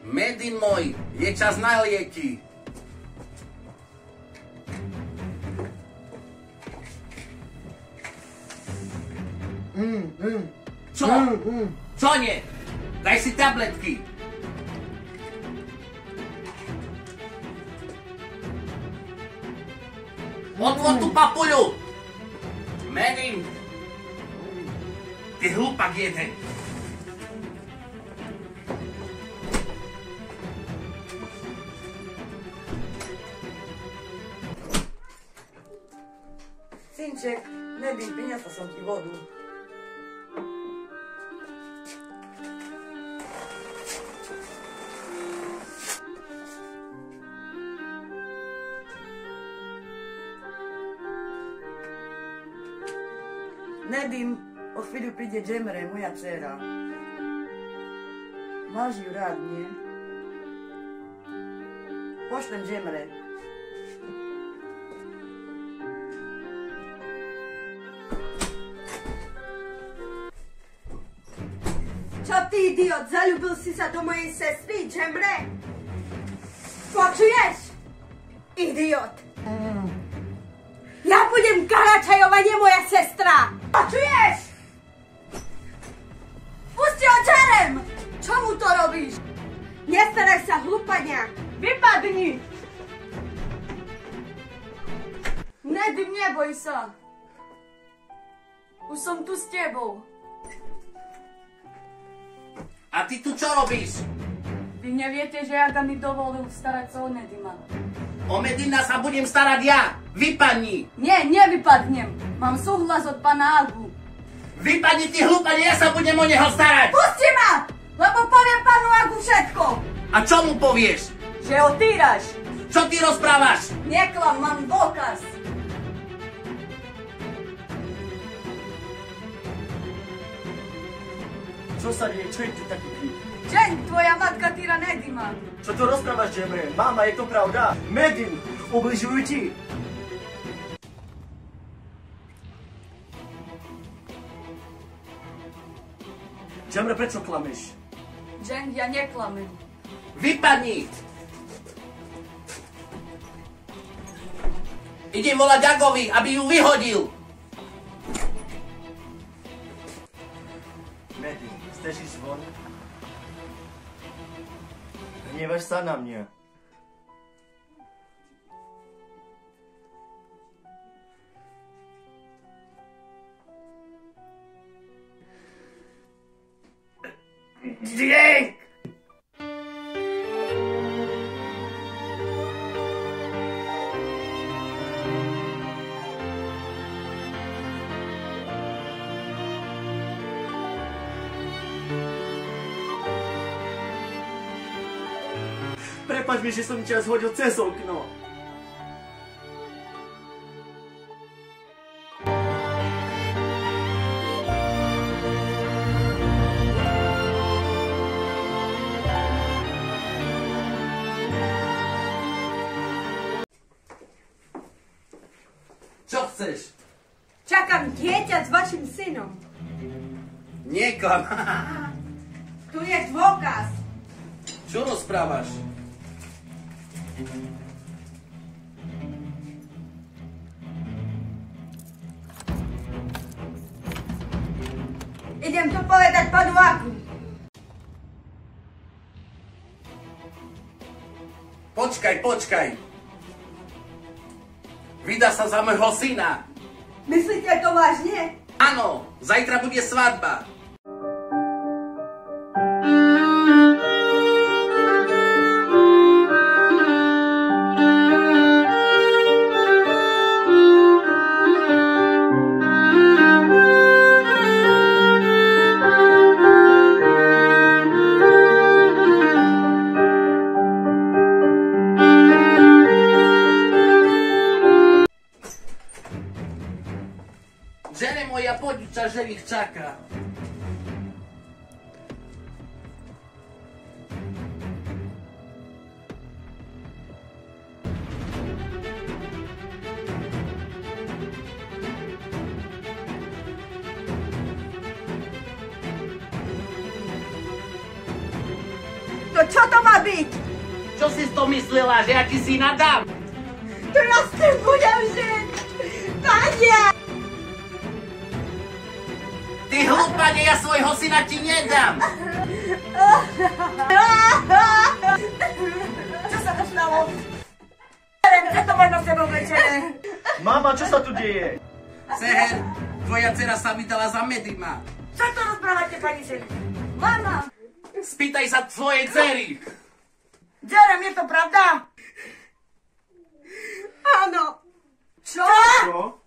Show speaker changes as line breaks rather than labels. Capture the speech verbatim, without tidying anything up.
Medin môj, je čas na lieky.
Mm, mm.
Čo?
Mm, mm.
Čo nie? Daj si tabletky. Otvor tú papuľu. Medin. Ty hlupak jeden.
Synček, Nedim, priniesla som ti vodu. Nedim, o chvíľu príde Džemre, moja dcera. Máš ju rád, nie? Pošlem Džemre.
Čo ty, idiot? Zaľúbil si sa do mojej sestry, Džemre? Počuješ? Idiot.
Mm.
Ja budem Karačajová, nie moja sestra! Počuješ? Pusti ho, Čerem! Čomu to robíš? Nestaraj sa, hlupania! Vypadni! Nedim, neboj sa! Už som tu s tebou.
A ty tu čo robíš?
Vy neviete, že Aga mi dovolil starať sa o Nedima.
O Medina sa budem starať ja. Vypadni.
Nie, nevypadnem. Mám súhlas od pána Agu.
Vypadni, ty hlupanie, ja sa budem o neho starať.
Pusti ma! Lebo poviem pánu Agu všetko.
A čo mu povieš?
Že ho týraš.
Čo ty rozprávaš?
Neklam, mám dôkaz.
Čo sa deje? Čo je tu taký krik?
Džen, tvoja matka týra Nedima.
Čo to rozprávaš, Džemre? Mama, je to pravda? Medin, ubližujú ti? Džemre, prečo klameš?
Džen, ja neklamem.
Vypadni. Idem volať Agovi, aby ju vyhodil.
Medin, chceš ísť von? Hnievaš sa na mňa. Jake! Prepáč mi, že som ťa zhodil cez okno.
Čo chceš?
Čakám dieťa s vašim synom.
Niekam.
Tu je dôkaz.
Čo rozprávaš?
Idem to povedať pánu Agu.
Počkaj, počkaj. Vydá sa za môjho syna.
Myslíte to vážne?
Áno, zajtra bude svadba. Žene moja, poď, čas, že ich čaká.
To čo to má byť?
Čo si to myslela, že ja ti syna dám?
To ja s tým budem žiť! Tania!
Ty hlupanie, ja svojho syna ti nedám!
Čo sa to stalo? Neviem, čo to možno s tebou večere?
Mama, čo sa tu deje?
Seher, tvoja dcera sa vydala za Medima.
Čo to rozprávate, pani Sel? Mama!
Spýtaj sa svojej dcery.
Dcerem, je to pravda? Áno. Čo?
Čo?